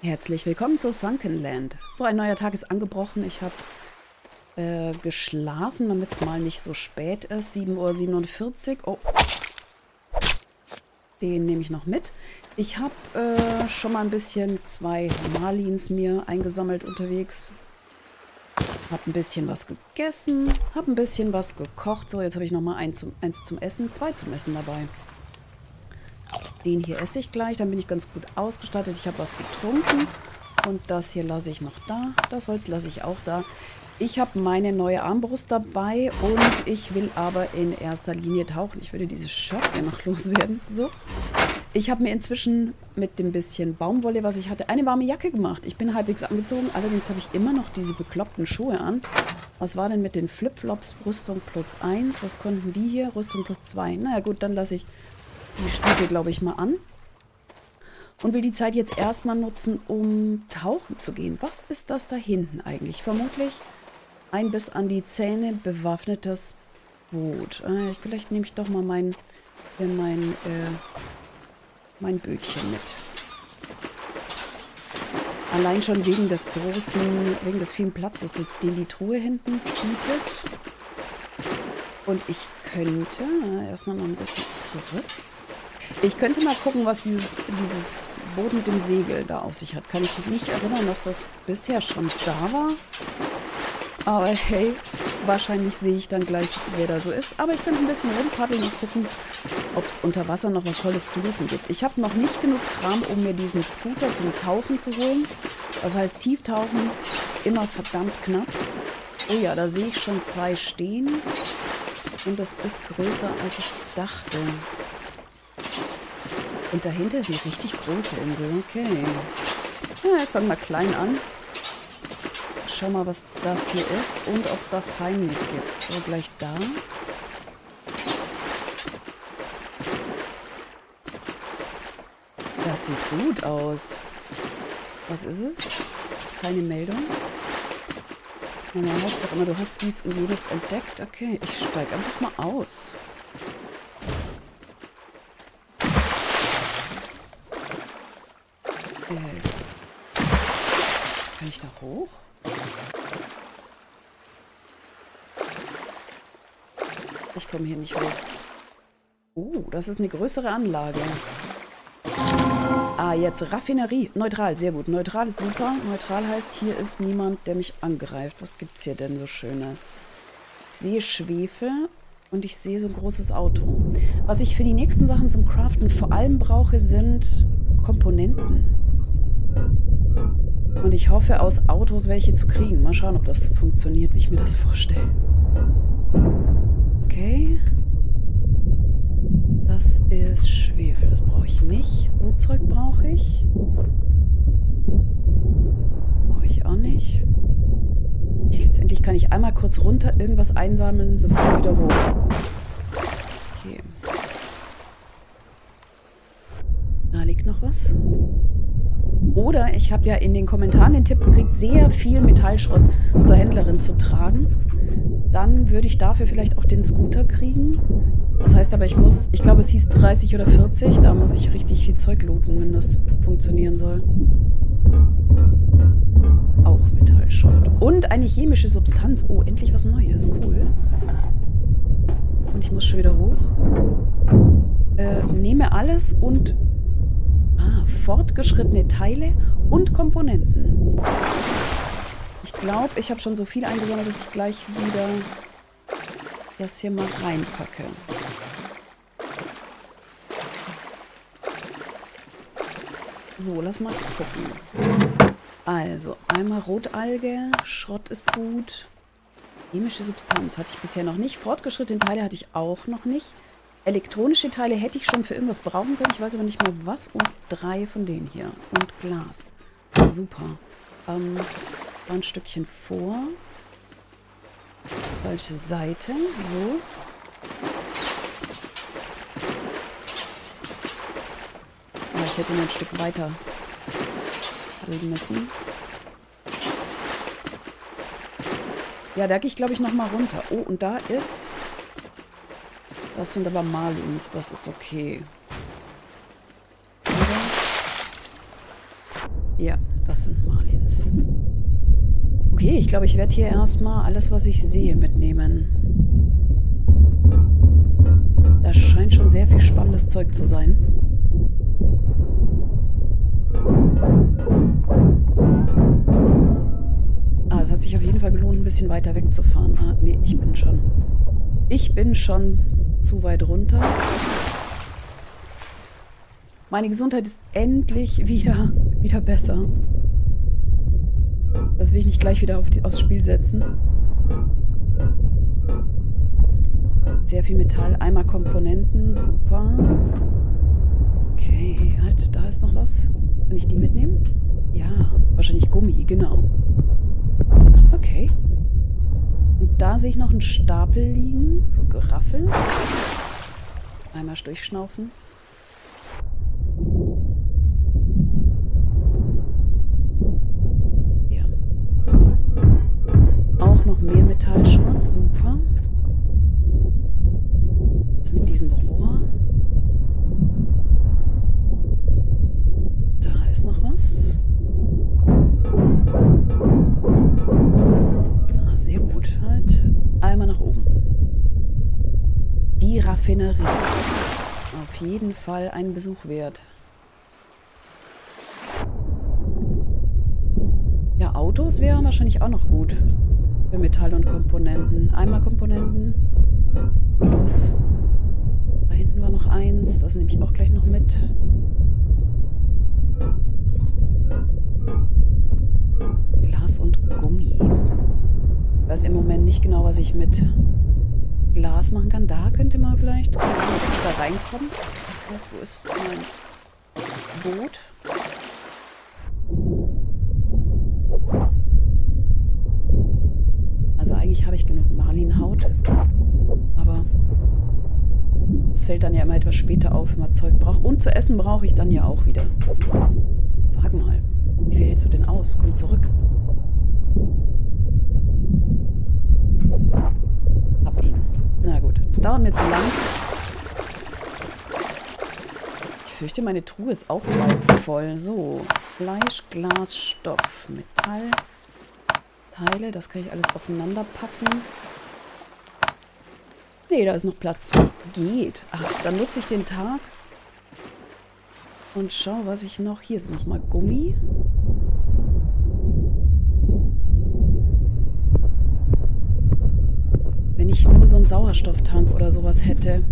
Herzlich willkommen zu Sunkenland. So, ein neuer Tag ist angebrochen. Ich habe geschlafen, damit es mal nicht so spät ist. 7:47 Uhr. Oh, den nehme ich noch mit. Ich habe schon mal ein bisschen 2 Marlins mir eingesammelt unterwegs. Habe ein bisschen was gegessen, habe ein bisschen was gekocht. So, jetzt habe ich noch mal eins zum Essen, 2 zum Essen dabei. Den hier esse ich gleich, dann bin ich ganz gut ausgestattet. Ich habe was getrunken und das hier lasse ich noch da. Das Holz lasse ich auch da. Ich habe meine neue Armbrust dabei und ich will aber in erster Linie tauchen. Ich würde dieses Shirt gerne noch loswerden. So. Ich habe mir inzwischen mit dem bisschen Baumwolle, was ich hatte, eine warme Jacke gemacht. Ich bin halbwegs angezogen, allerdings habe ich immer noch diese bekloppten Schuhe an. Was war denn mit den Flipflops? Rüstung +1. Was konnten die hier? Rüstung +2. Naja gut, dann lasse ich die Stiefel, glaube ich, mal an. Und will die Zeit jetzt erstmal nutzen, um tauchen zu gehen. Was ist das da hinten eigentlich? Vermutlich ein bis an die Zähne bewaffnetes Boot. Vielleicht nehme ich doch mal mein Bötchen mit. Allein schon wegen des vielen Platzes, den die Truhe hinten bietet. Und ich könnte erstmal noch ein bisschen zurück. Ich könnte mal gucken, was dieses Boot mit dem Segel da auf sich hat. Kann ich mich nicht erinnern, dass das bisher schon da war. Aber hey, wahrscheinlich sehe ich dann gleich, wer da so ist. Aber ich könnte ein bisschen rumpaddeln und gucken, ob es unter Wasser noch was Tolles zu rufen gibt. Ich habe noch nicht genug Kram, um mir diesen Scooter zum Tauchen zu holen. Das heißt, Tieftauchen ist immer verdammt knapp. Oh ja, da sehe ich schon 2 stehen. Und das ist größer, als ich dachte. Und dahinter ist eine richtig große Insel. Okay. Ja, ich fange mal klein an. Schau mal, was das hier ist und ob es da Feinde gibt. So, gleich da. Das sieht gut aus. Was ist es? Keine Meldung. Man heißt doch immer, du hast dies und jenes entdeckt. Okay, ich steige einfach mal aus. Kann ich da hoch? Ich komme hier nicht hoch. Oh, das ist eine größere Anlage. Ah, jetzt Raffinerie. Neutral, sehr gut. Neutral ist super. Neutral heißt, hier ist niemand, der mich angreift. Was gibt's hier denn so Schönes? Ich sehe Schwefel und ich sehe so ein großes Auto. Was ich für die nächsten Sachen zum Craften vor allem brauche, sind Komponenten. Und ich hoffe, aus Autos welche zu kriegen. Mal schauen, ob das funktioniert, wie ich mir das vorstelle. Okay. Das ist Schwefel. Das brauche ich nicht. So Zeug brauche ich. Brauche ich auch nicht. Letztendlich kann ich einmal kurz runter, irgendwas einsammeln, sofort wieder hoch. Okay. Da liegt noch was. Oder ich habe ja in den Kommentaren den Tipp gekriegt, sehr viel Metallschrott zur Händlerin zu tragen. Dann würde ich dafür vielleicht auch den Scooter kriegen. Das heißt aber, ich glaube es hieß 30 oder 40, da muss ich richtig viel Zeug looten, wenn das funktionieren soll. Auch Metallschrott. Und eine chemische Substanz. Oh, endlich was Neues. Cool. Und ich muss schon wieder hoch. Nehme alles und fortgeschrittene Teile und Komponenten. Ich glaube, ich habe schon so viel eingesammelt, dass ich gleich wieder das hier mal reinpacke. So, lass mal gucken. Also, einmal Rotalge, Schrott ist gut. Chemische Substanz hatte ich bisher noch nicht. Fortgeschrittene Teile hatte ich auch noch nicht. Elektronische Teile hätte ich schon für irgendwas brauchen können. Ich weiß aber nicht mehr was. Und 3 von denen hier. Und Glas. Super. War ein Stückchen vor. Falsche Seite. So. Aber ich hätte noch ein Stück weiter paddeln müssen. Ja, da gehe ich, glaube ich, nochmal runter. Oh, und da ist... Das sind aber Marlins, das ist okay. Ja, Das sind Marlins. Okay, ich glaube, ich werde hier erstmal alles, was ich sehe, mitnehmen. Da scheint schon sehr viel spannendes Zeug zu sein. Ah, es hat sich auf jeden Fall gelohnt, ein bisschen weiter wegzufahren. Ah, nee, ich bin schon zu weit runter. Meine Gesundheit ist endlich wieder besser. Das will ich nicht gleich wieder aufs Spiel setzen. Sehr viel Metall, einmal Komponenten, super. Okay, halt, da ist noch was. Kann ich die mitnehmen? Ja, wahrscheinlich Gummi, genau. Okay. Und da sehe ich noch einen Stapel liegen, so Geraffel. Einmal durchschnaufen. Hier. Auch noch mehr Metallschrott, super. Was mit diesem Rohr? Da ist noch was. Ah, sehr gut. Halt. Einmal nach oben. Die Raffinerie. Auf jeden Fall einen Besuch wert. Ja, Autos wären wahrscheinlich auch noch gut. Für Metall und Komponenten. Einmal Komponenten. Stoff. Da hinten war noch eins. Das nehme ich auch gleich noch mit. Glas und Gummi. Ich weiß im Moment nicht genau, was ich mit Glas machen kann. Da könnte man vielleicht da reinkommen. Und wo ist mein Boot? Also eigentlich habe ich genug Marlinhaut. Aber es fällt dann ja immer etwas später auf, wenn man Zeug braucht. Und zu essen brauche ich dann ja auch wieder. Sag mal, wie viel hältst du denn aus? Komm zurück. Hab ihn. Na gut, dauert mir zu lang. Ich fürchte, meine Truhe ist auch bald voll. So, Fleisch, Glas, Stoff, Metall, Teile, das kann ich alles aufeinander packen. Nee, da ist noch Platz. Geht. Ach, dann nutze ich den Tag und schau, was ich noch... Hier ist nochmal Gummi. Wenn ich nur so einen Sauerstofftank oder sowas hätte.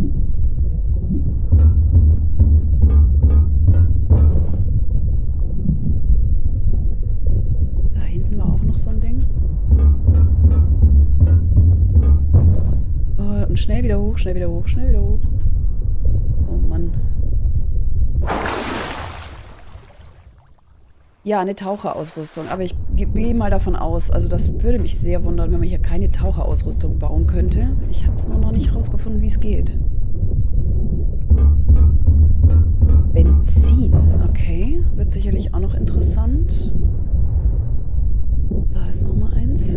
Da hinten war auch noch so ein Ding. Oh, und schnell wieder hoch, schnell wieder hoch, schnell wieder hoch. Oh Mann. Ja, eine Taucherausrüstung. Aber ich gehe mal davon aus, also das würde mich sehr wundern, wenn man hier keine Taucherausrüstung bauen könnte. Ich habe es nur noch nicht rausgefunden, wie es geht. Benzin, okay. Wird sicherlich auch noch interessant. Da ist noch mal eins.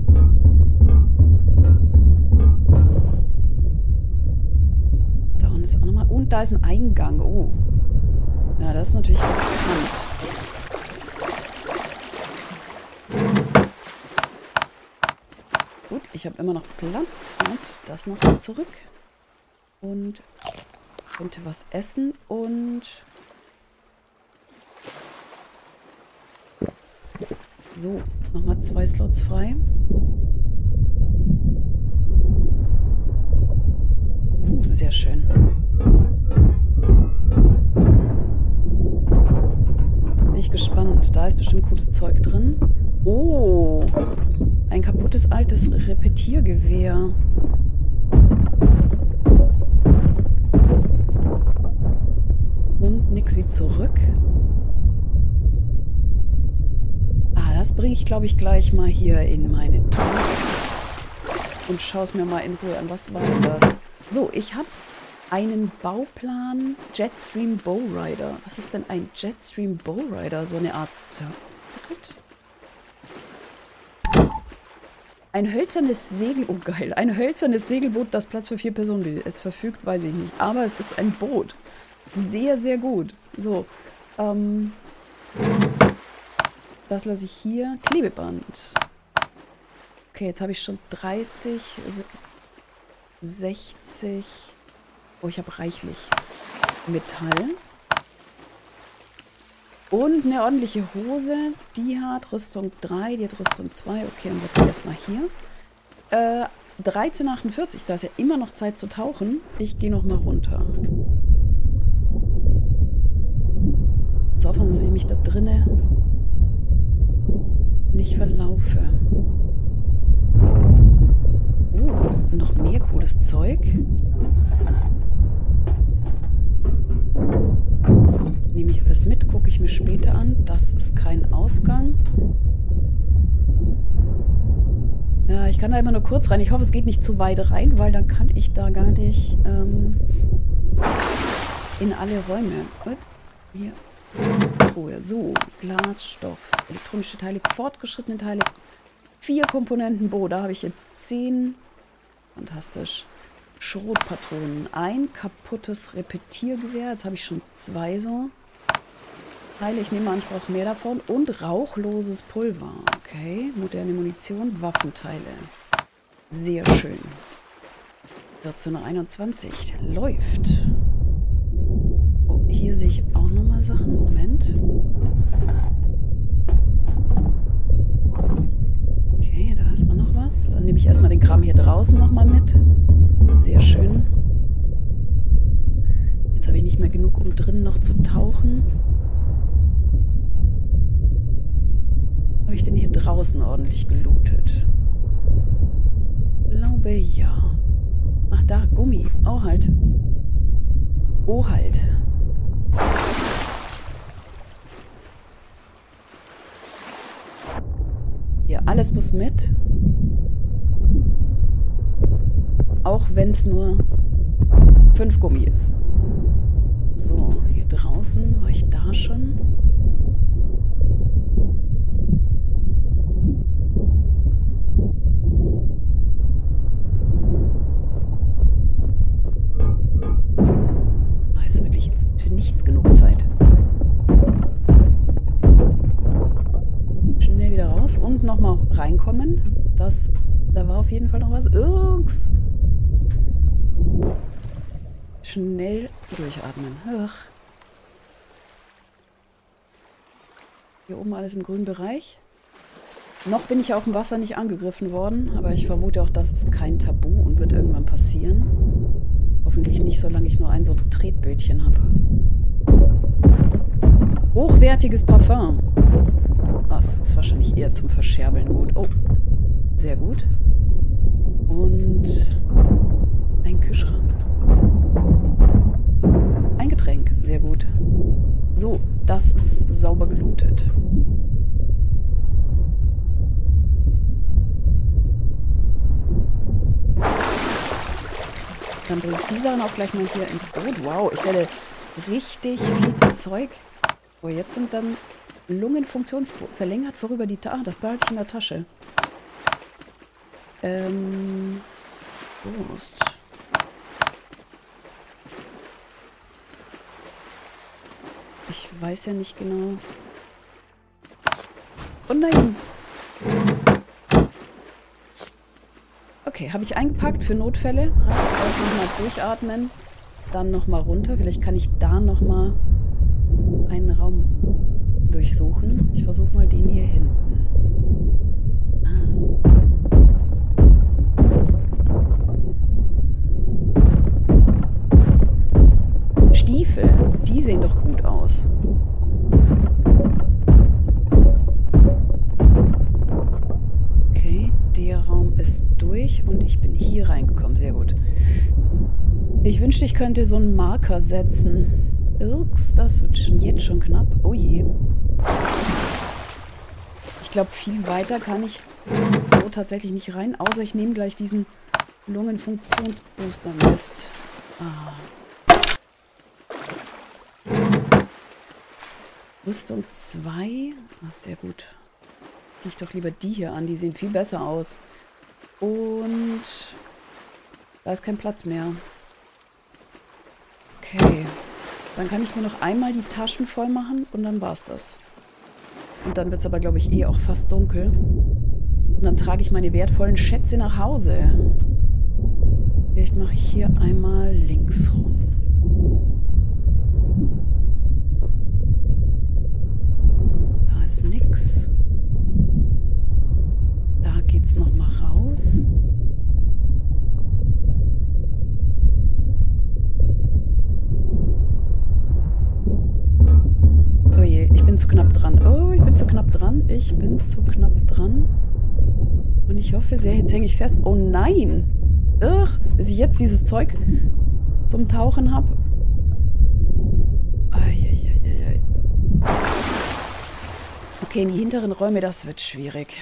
Da unten ist auch noch mal. Und da ist ein Eingang. Oh. Ja, das ist natürlich riskant. Gut, ich habe immer noch Platz. Und das noch zurück. Und könnte was essen. Und so, nochmal 2 Slots frei. Sehr schön. Bin ich gespannt. Da ist bestimmt cooles Zeug drin. Oh, ein kaputtes altes Repetiergewehr. Und nix wie zurück. Ah, das bringe ich, glaube ich, gleich mal hier in meine Truhe. Und schaue es mir mal in Ruhe an. Was war denn das? So, ich habe einen Bauplan Jetstream Bowrider. Was ist denn ein Jetstream Bowrider? So eine Art Surfbrett? Ein hölzernes oh geil, ein hölzernes Segelboot, das Platz für 4 Personen bietet. Es verfügt, weiß ich nicht. Aber es ist ein Boot. Sehr, sehr gut. So, Was lasse ich hier? Klebeband. Okay, jetzt habe ich schon 30, 60. Oh, ich habe reichlich Metall. Und eine ordentliche Hose. Die hat Rüstung 3, die hat Rüstung 2. Okay, dann wird die erstmal hier. 13,48. Da ist ja immer noch Zeit zu tauchen. Ich gehe nochmal runter. So, aufpassen, dass ich mich da drinnen nicht verlaufe. Noch mehr cooles Zeug. Nehme ich alles mit, gucke ich mir später an. Das ist kein Ausgang. Ja, ich kann da immer nur kurz rein. Ich hoffe, es geht nicht zu weit rein, weil dann kann ich da gar nicht in alle Räume. Und hier. Truhe. So, Glasstoff, elektronische Teile, fortgeschrittene Teile. 4 Komponenten. Boah, da habe ich jetzt 10. Fantastisch. Schrotpatronen. Ein kaputtes Repetiergewehr. Jetzt habe ich schon 2 so. Teile, ich nehme an, ich brauche mehr davon. Und rauchloses Pulver. Okay, moderne Munition, Waffenteile. Sehr schön. 14:21. Läuft. Oh, hier sehe ich auch nochmal Sachen. Moment. Okay, da ist auch noch was. Dann nehme ich erstmal den Kram hier draußen nochmal mit. Sehr schön. Jetzt habe ich nicht mehr genug, um drinnen noch zu tauchen. Habe ich denn hier draußen ordentlich gelootet? Ich glaube, ja. Ach, da, Gummi. Oh, halt. Oh, halt. Hier, alles muss mit. Auch wenn es nur 5 Gummi ist. So, hier draußen war ich da schon. Ist wirklich für nichts genug Zeit. Schnell wieder raus und nochmal reinkommen. Da war auf jeden Fall noch was. Ups. Schnell durchatmen. Ach. Hier oben alles im grünen Bereich. Noch bin ich auf dem Wasser nicht angegriffen worden, aber ich vermute auch, das ist kein Tabu und wird irgendwann passieren. Hoffentlich nicht, solange ich nur ein so ein Tretbötchen habe. Hochwertiges Parfum. Das ist wahrscheinlich eher zum Verscherbeln gut. Oh, sehr gut. Und ein Kühlschrank. Ein Getränk, sehr gut. So, das ist sauber gelootet. Dann bringe ich die Sachen auch gleich mal hier ins Boot. Wow, ich werde richtig viel Zeug. Oh, jetzt sind dann Lungenfunktionsprobe verlängert vorüber die Tasche. Ah, das behalte ich in der Tasche. Durst. Ich weiß ja nicht genau. Oh nein! Okay, habe ich eingepackt für Notfälle. Erst nochmal durchatmen, dann nochmal runter. Vielleicht kann ich da nochmal einen Raum durchsuchen. Ich versuche mal den hier hinten. Stiefel, die sehen doch gut aus. Okay, der Raum ist durch und ich bin hier reingekommen. Sehr gut. Ich wünschte, ich könnte so einen Marker setzen. Irks, das wird jetzt schon knapp. Oh je. Ich glaube, viel weiter kann ich so tatsächlich nicht rein, außer ich nehme gleich diesen Lungenfunktionsbooster. Mist. Rüstung 2. Ach, sehr gut. Zieh ich doch lieber die hier an. Die sehen viel besser aus. Und da ist kein Platz mehr. Okay. Dann kann ich mir noch einmal die Taschen voll machen und dann war's das. Und dann wird es aber, glaube ich, eh auch fast dunkel. Und dann trage ich meine wertvollen Schätze nach Hause. Vielleicht mache ich hier einmal links rum. Da ist nix. Da geht's nochmal raus. Oh je, ich bin zu knapp dran. Oh, ich bin zu knapp dran. Ich bin zu knapp dran. Und ich hoffe sehr, jetzt hänge ich fest. Oh nein! Ugh, bis ich jetzt dieses Zeug zum Tauchen habe. Eieieiei. Okay, in die hinteren Räume, das wird schwierig.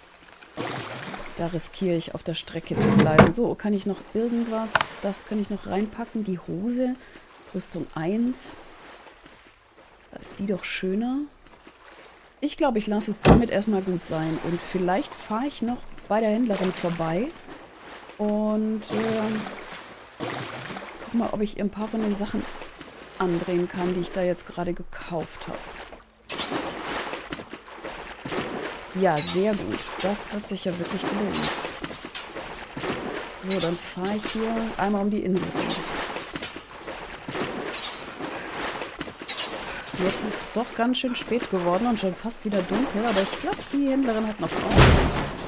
Da riskiere ich, auf der Strecke zu bleiben. So, kann ich noch irgendwas? Das kann ich noch reinpacken. Die Hose. Rüstung 1. Da ist die doch schöner. Ich glaube, ich lasse es damit erstmal gut sein. Und vielleicht fahre ich noch bei der Händlerin vorbei. Und guck mal, ob ich ihr ein paar von den Sachen andrehen kann, die ich da jetzt gerade gekauft habe. Ja, sehr gut. Das hat sich ja wirklich gelohnt. So, dann fahre ich hier einmal um die Insel rum. Jetzt ist es doch ganz schön spät geworden und schon fast wieder dunkel, aber ich glaube, die Händlerin hat noch auf.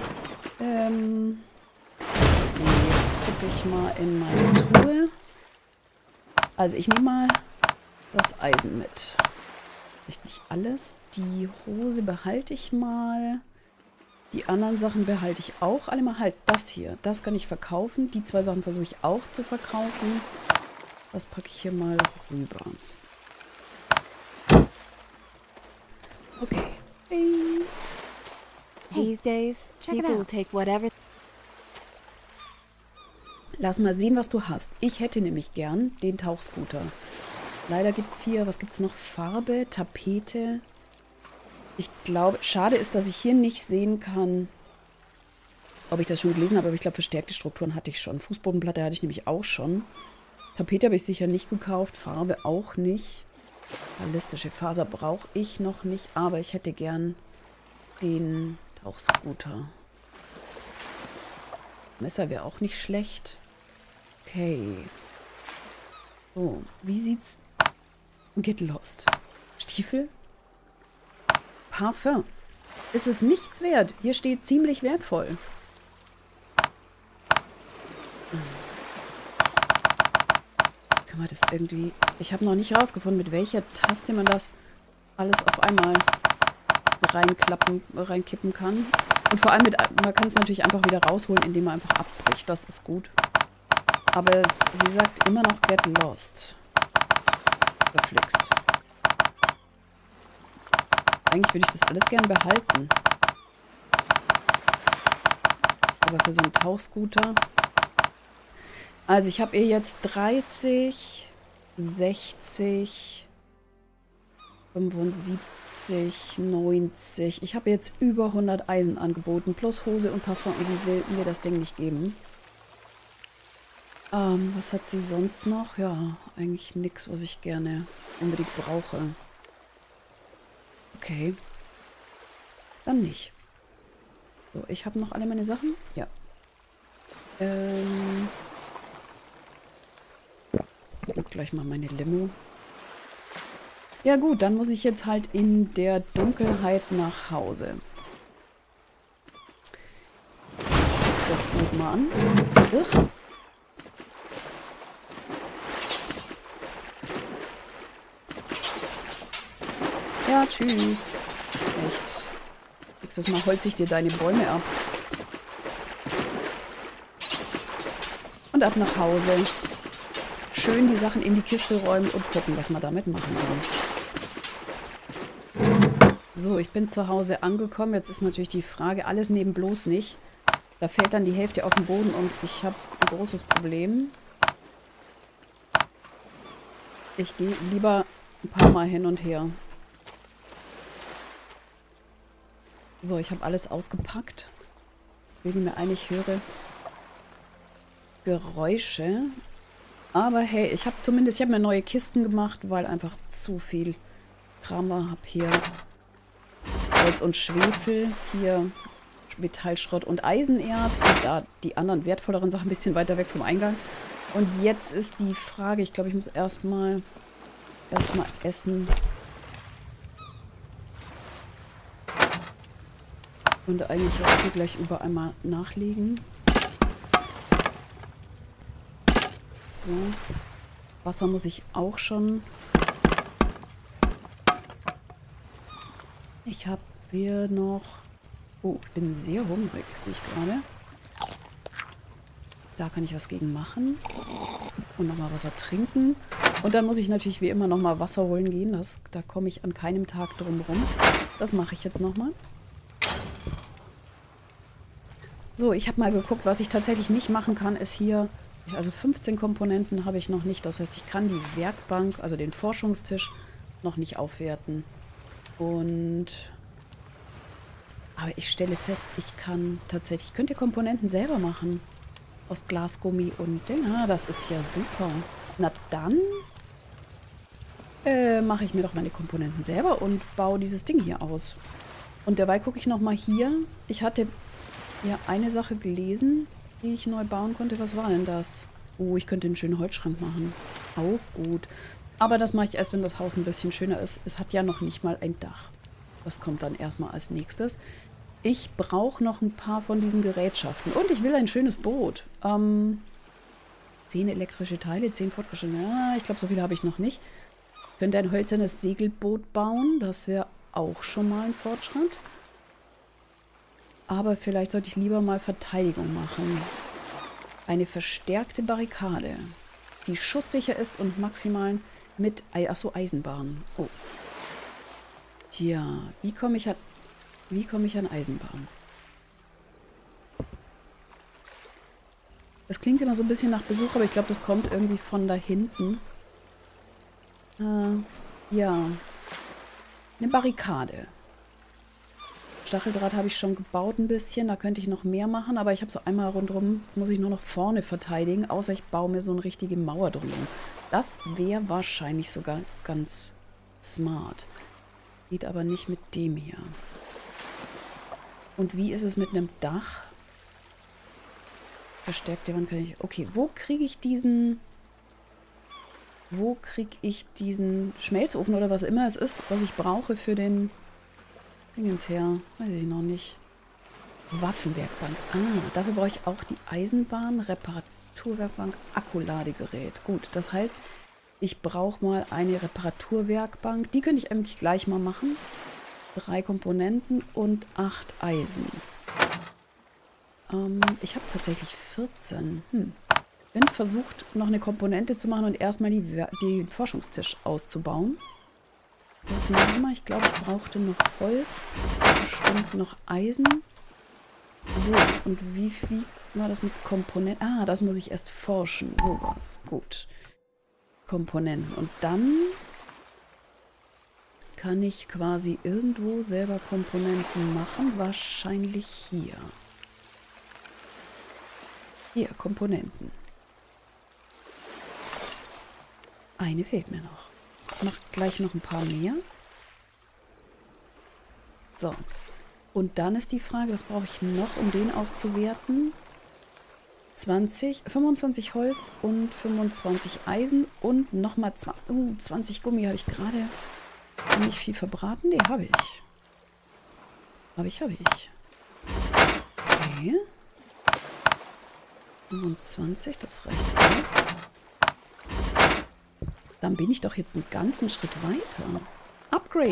So, jetzt gucke ich mal in meine Truhe. Also ich nehme mal das Eisen mit. Vielleicht nicht alles. Die Hose behalte ich mal. Die anderen Sachen behalte ich auch alle mal. Halt, das hier. Das kann ich verkaufen. Die 2 Sachen versuche ich auch zu verkaufen. Das packe ich hier mal rüber. Okay. Hey. These days, people will take whatever. Lass mal sehen, was du hast. Ich hätte nämlich gern den Tauchscooter. Leider gibt es hier, was gibt es noch? Farbe, Tapete. Ich glaube, schade ist, dass ich hier nicht sehen kann, ob ich das schon gelesen habe, aber ich glaube, verstärkte Strukturen hatte ich schon. Fußbodenplatte hatte ich nämlich auch schon. Tapete habe ich sicher nicht gekauft, Farbe auch nicht. Ballistische Faser brauche ich noch nicht, aber ich hätte gern den Tauchscooter. Messer wäre auch nicht schlecht. Okay. So, wie sieht's... Get lost. Stiefel? Parfum. Ist es nichts wert. Hier steht ziemlich wertvoll. Kann man das irgendwie... Ich habe noch nicht rausgefunden, mit welcher Taste man das alles auf einmal reinkippen kann. Und vor allem, man kann es natürlich einfach wieder rausholen, indem man einfach abbricht. Das ist gut. Aber sie sagt immer noch get lost. Verflixt. Eigentlich würde ich das alles gern behalten. Aber für so einen Tauchscooter... Also ich habe ihr jetzt 30, 60, 75, 90. Ich habe jetzt über 100 Eisen angeboten, plus Hose und Parfum. Und sie will mir das Ding nicht geben. Was hat sie sonst noch? Ja, eigentlich nichts, was ich gerne unbedingt brauche. Okay. Dann nicht. So, ich habe noch alle meine Sachen. Ja. Gleich mal meine Limo. Ja gut, dann muss ich jetzt halt in der Dunkelheit nach Hause. Das Boot mal an. Ugh. Ja, tschüss. Echt. Nächstes Mal holze ich dir deine Bäume ab. Und ab nach Hause. Schön die Sachen in die Kiste räumen und gucken, was man damit machen kann. So, ich bin zu Hause angekommen. Jetzt ist natürlich die Frage, alles neben bloß nicht. Da fällt dann die Hälfte auf den Boden und ich habe ein großes Problem. Ich gehe lieber ein paar Mal hin und her. So, ich habe alles ausgepackt. Wie mir eigentlich höre Geräusche. Aber hey, ich habe mir neue Kisten gemacht, weil einfach zu viel Kram war. Habe hier Salz und Schwefel. Hier Metallschrott und Eisenerz. Und da die anderen wertvolleren Sachen ein bisschen weiter weg vom Eingang. Und jetzt ist die Frage, ich glaube, ich muss erstmal essen. Und eigentlich auch hier gleich überall mal nachlegen. So. Wasser muss ich auch schon. Ich habe hier noch... Oh, ich bin sehr hungrig, sehe ich gerade. Da kann ich was gegen machen. Und nochmal Wasser trinken. Und dann muss ich natürlich wie immer nochmal Wasser holen gehen. Da komme ich an keinem Tag drum rum. Das mache ich jetzt nochmal. So, ich habe mal geguckt, was ich tatsächlich nicht machen kann, ist hier... Also 15 Komponenten habe ich noch nicht. Das heißt, ich kann die Werkbank, also den Forschungstisch, noch nicht aufwerten. Aber ich stelle fest, ich könnt ihr Komponenten selber machen. Aus Glasgummi und Ding. Ah, das ist ja super. Na dann mache ich mir doch meine Komponenten selber und baue dieses Ding hier aus. Und dabei gucke ich nochmal hier. Ich hatte ja eine Sache gelesen, die ich neu bauen konnte. Was war denn das? Oh, ich könnte einen schönen Holzschrank machen. Auch gut. Aber das mache ich erst, wenn das Haus ein bisschen schöner ist. Es hat ja noch nicht mal ein Dach. Das kommt dann erstmal als nächstes. Ich brauche noch ein paar von diesen Gerätschaften. Und ich will ein schönes Boot. 10 elektrische Teile, 10 fortgeschrittene. Ja, ich glaube, so viele habe ich noch nicht. Ich könnte ein hölzernes Segelboot bauen. Das wäre auch schon mal ein Fortschritt. Aber vielleicht sollte ich lieber mal Verteidigung machen. Eine verstärkte Barrikade, die schusssicher ist und maximal mit... Achso, Eisenbahn. Oh. Tja, wie komme ich an Eisenbahn? Das klingt immer so ein bisschen nach Besuch, aber ich glaube, das kommt irgendwie von da hinten. Ja. Eine Barrikade. Stacheldraht habe ich schon gebaut ein bisschen. Da könnte ich noch mehr machen, aber ich habe so einmal rundherum. Jetzt muss ich nur noch vorne verteidigen, außer ich baue mir so eine richtige Mauer drumherum. Das wäre wahrscheinlich sogar ganz smart. Geht aber nicht mit dem hier. Und wie ist es mit einem Dach? Verstärkte Wand kann ich... Okay, wo kriege ich diesen Schmelzofen oder was immer es ist, was ich brauche für den... Dingens her, weiß ich noch nicht. Waffenwerkbank. Ah, dafür brauche ich auch die Eisenbahn, Reparaturwerkbank, Akkuladegerät. Gut, das heißt, ich brauche mal eine Reparaturwerkbank. Die könnte ich eigentlich gleich mal machen. 3 Komponenten und 8 Eisen. Ich habe tatsächlich 14. Bin versucht, noch eine Komponente zu machen und erstmal den Forschungstisch auszubauen. Das mache ich mal. Ich glaube, ich brauchte noch Holz. Bestimmt noch Eisen. So, und wie war das mit Komponenten? Ah, das muss ich erst forschen. Sowas. Gut. Komponenten. Und dann kann ich quasi irgendwo selber Komponenten machen. Wahrscheinlich hier. Hier, Komponenten. Eine fehlt mir noch. Ich mache gleich noch ein paar mehr. So. Und dann ist die Frage, was brauche ich noch, um den aufzuwerten? 25 Holz und 25 Eisen und nochmal 20 Gummi. Habe ich gerade nicht viel verbraten? Nee, habe ich. Habe ich. Okay. 25, das reicht auch. Dann bin ich doch jetzt einen ganzen Schritt weiter. Upgrade.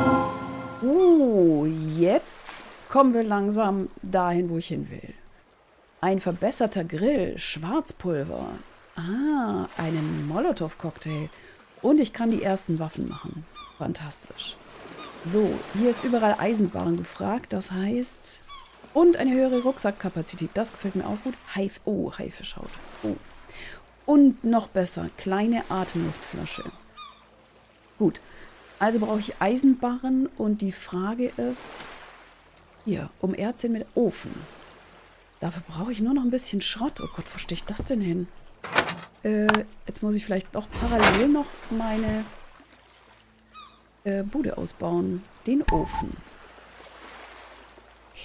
Jetzt kommen wir langsam dahin, wo ich hin will. Ein verbesserter Grill, Schwarzpulver. Ah, einen Molotow-Cocktail. Und ich kann die ersten Waffen machen. Fantastisch. So, hier ist überall Eisenbahn gefragt. Das heißt... Und eine höhere Rucksackkapazität. Das gefällt mir auch gut. Haifischhaut. Oh. Und noch besser, kleine Atemluftflasche. Gut, also brauche ich Eisenbarren und die Frage ist, hier, um Erze mit Ofen. Dafür brauche ich nur noch ein bisschen Schrott. Oh Gott, wo stehe ich das denn hin? Jetzt muss ich vielleicht doch parallel noch meine Bude ausbauen. Den Ofen.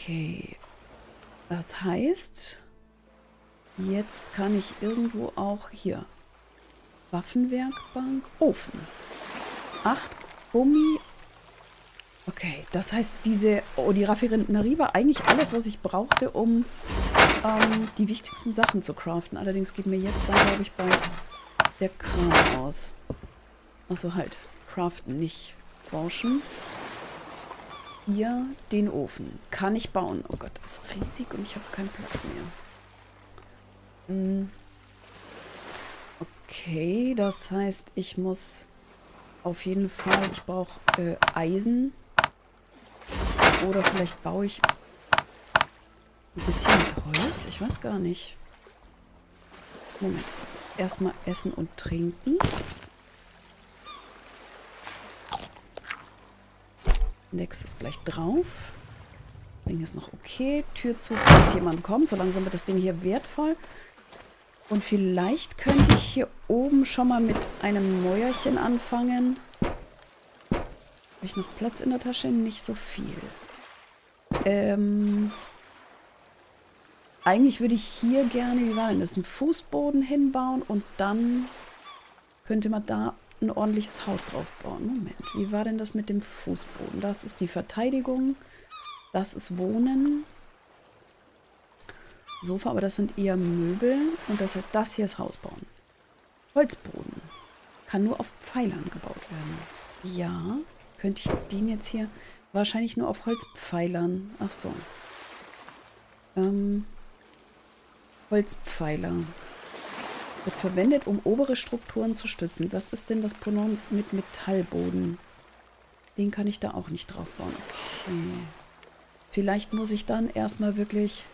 Okay. Das heißt, jetzt kann ich irgendwo auch hier. Waffenwerkbank, Ofen. 8 Gummi. Okay, das heißt, die Raffinerie war eigentlich alles, was ich brauchte, um die wichtigsten Sachen zu craften. Allerdings geht mir jetzt dann, glaube ich, bald der Kram aus. Achso, halt. Craften, nicht forschen. Hier den Ofen. Kann ich bauen. Oh Gott, das ist riesig und ich habe keinen Platz mehr. Okay, das heißt, ich muss auf jeden Fall, ich brauche Eisen. Oder vielleicht baue ich ein bisschen mit Holz. Ich weiß gar nicht. Moment. Erstmal essen und trinken. Next ist gleich drauf. Ding ist noch okay. Tür zu, falls jemand kommt. So langsam wird das Ding hier wertvoll. Und vielleicht könnte ich hier oben schon mal mit einem Mäuerchen anfangen. Habe ich noch Platz in der Tasche? Nicht so viel. Eigentlich würde ich hier gerne, wie war denn das, einen Fußboden hinbauen und dann könnte man da ein ordentliches Haus drauf bauen. Moment, wie war denn das mit dem Fußboden? Das ist die Verteidigung, das ist Wohnen. Sofa, aber das sind eher Möbel und das heißt, das hier ist Haus bauen. Holzboden. Kann nur auf Pfeilern gebaut werden. Ja, könnte ich den jetzt hier wahrscheinlich nur auf Holzpfeilern. Ach so. Holzpfeiler. Wird verwendet, um obere Strukturen zu stützen. Was ist denn das Pendant mit Metallboden? Den kann ich da auch nicht drauf bauen. Okay. Vielleicht muss ich dann erstmal wirklich...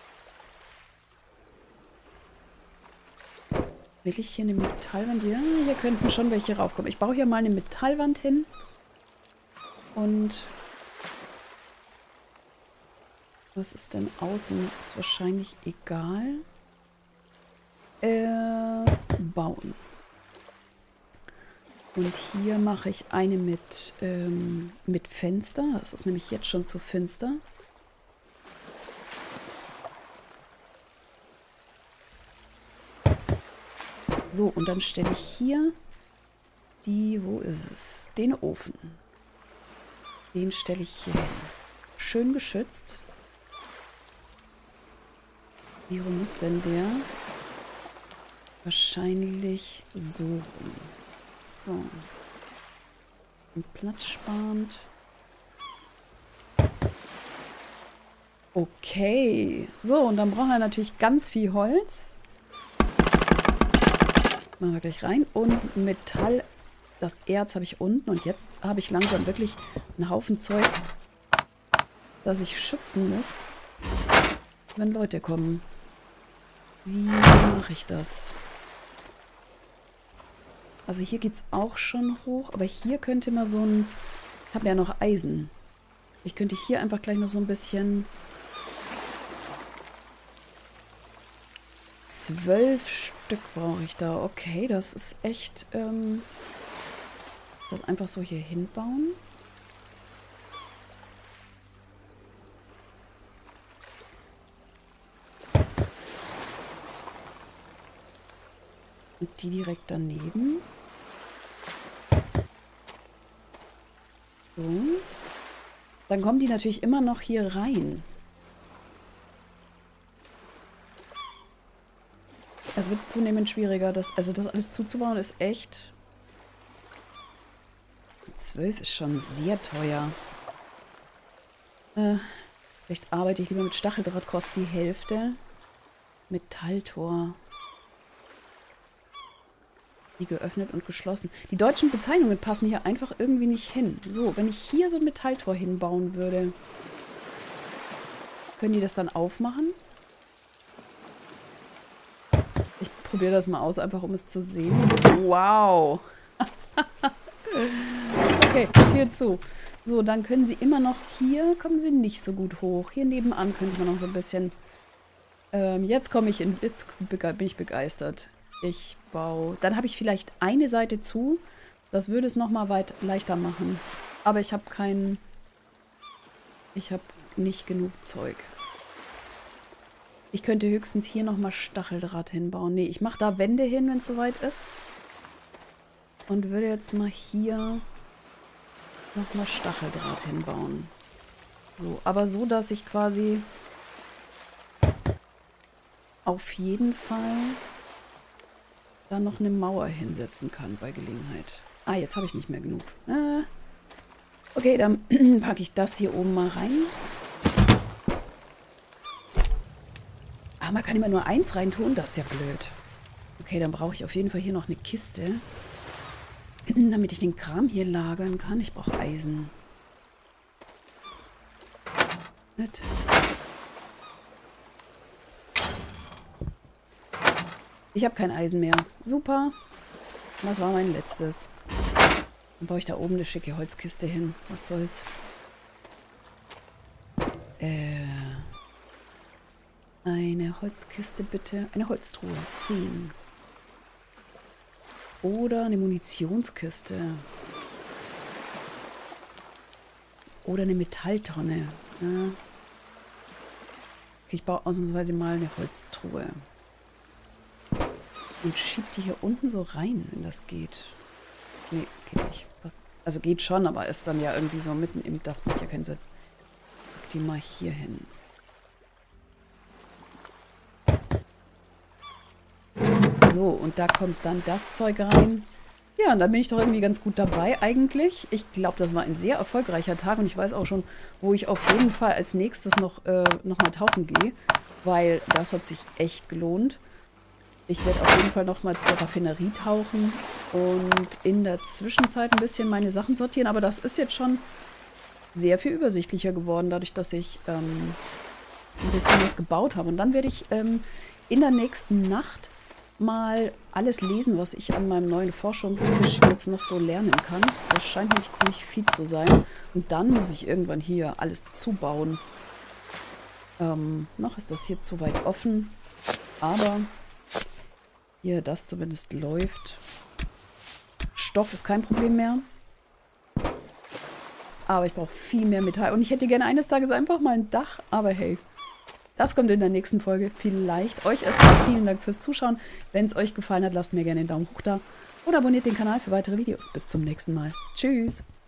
Will ich hier eine Metallwand? Ja, hier könnten schon welche raufkommen. Ich baue hier mal eine Metallwand hin. Und... Was ist denn außen? Ist wahrscheinlich egal. Bauen. Und hier mache ich eine mit Fenster. Das ist nämlich jetzt schon zu finster. So, und dann stelle ich hier wo ist es? Den Ofen. Den stelle ich hier hin. Schön geschützt. Wie rum muss denn der? Wahrscheinlich so rum. So. Und platzsparend. Okay. So, und dann brauchen wir natürlich ganz viel Holz. Machen wir gleich rein. Und Metall. Das Erz habe ich unten. Und jetzt habe ich langsam wirklich einen Haufen Zeug, das ich schützen muss, wenn Leute kommen. Wie mache ich das? Also hier geht es auch schon hoch, aber hier könnte man so ein... Ich habe ja noch Eisen. Ich könnte hier einfach gleich noch so ein bisschen... 12 Stück brauche ich da. Okay, das ist echt... das einfach so hier hinbauen. Und die direkt daneben. So. Dann kommen die natürlich immer noch hier rein. Es wird zunehmend schwieriger. Also das alles zuzubauen ist echt... 12 ist schon sehr teuer. Vielleicht arbeite ich lieber mit Stacheldraht, kostet die Hälfte. Metalltor. Die geöffnet und geschlossen. Die deutschen Bezeichnungen passen hier einfach irgendwie nicht hin. So, wenn ich hier so ein Metalltor hinbauen würde, können die das dann aufmachen? Ich probiere das mal aus, einfach um es zu sehen. Wow! Okay, Tür zu. So, dann können sie immer noch hier, kommen sie nicht so gut hoch. Hier nebenan könnte man noch so ein bisschen... jetzt bin ich begeistert. Ich baue... Dann habe ich vielleicht eine Seite zu. Das würde es nochmal weit leichter machen. Aber ich habe keinen... Ich habe nicht genug Zeug. Ich könnte höchstens hier nochmal Stacheldraht hinbauen. Nee, ich mache da Wände hin, wenn es soweit ist. Und würde jetzt mal hier nochmal Stacheldraht hinbauen. So, aber so, dass ich quasi auf jeden Fall da noch eine Mauer hinsetzen kann bei Gelegenheit. Ah, jetzt habe ich nicht mehr genug. Okay, dann packe ich das hier oben mal rein. Ah, man kann immer nur eins reintun, das ist ja blöd. Okay, dann brauche ich auf jeden Fall hier noch eine Kiste, damit ich den Kram hier lagern kann. Ich brauche Eisen. Nicht? Ich habe kein Eisen mehr. Super. Das war mein letztes. Dann baue ich da oben eine schicke Holzkiste hin. Was soll's? Eine Holzkiste bitte. Eine Holztruhe. 10. Oder eine Munitionskiste. Oder eine Metalltonne. Ja. Okay, ich baue ausnahmsweise mal eine Holztruhe. Und schieb die hier unten so rein, wenn das geht. Nee, geht nicht. Also geht schon, aber ist dann ja irgendwie so mitten im... Das macht ja keinen Sinn. Die mal hier hin. So, und da kommt dann das Zeug rein. Ja, und da bin ich doch irgendwie ganz gut dabei eigentlich. Ich glaube, das war ein sehr erfolgreicher Tag und ich weiß auch schon, wo ich auf jeden Fall als nächstes noch mal tauchen gehe, weil das hat sich echt gelohnt. Ich werde auf jeden Fall noch mal zur Raffinerie tauchen und in der Zwischenzeit ein bisschen meine Sachen sortieren, aber das ist jetzt schon sehr viel übersichtlicher geworden, dadurch, dass ich ein bisschen was gebaut habe. Und dann werde ich in der nächsten Nacht mal alles lesen, was ich an meinem neuen Forschungstisch jetzt noch so lernen kann. Das scheint nämlich ziemlich viel zu sein. Und dann muss ich irgendwann hier alles zubauen. Noch ist das hier zu weit offen. Aber hier das zumindest läuft. Stoff ist kein Problem mehr. Aber ich brauche viel mehr Metall. Und ich hätte gerne eines Tages einfach mal ein Dach. Aber hey. Das kommt in der nächsten Folge vielleicht. Euch erstmal vielen Dank fürs Zuschauen. Wenn es euch gefallen hat, lasst mir gerne einen Daumen hoch da. Oder abonniert den Kanal für weitere Videos. Bis zum nächsten Mal. Tschüss.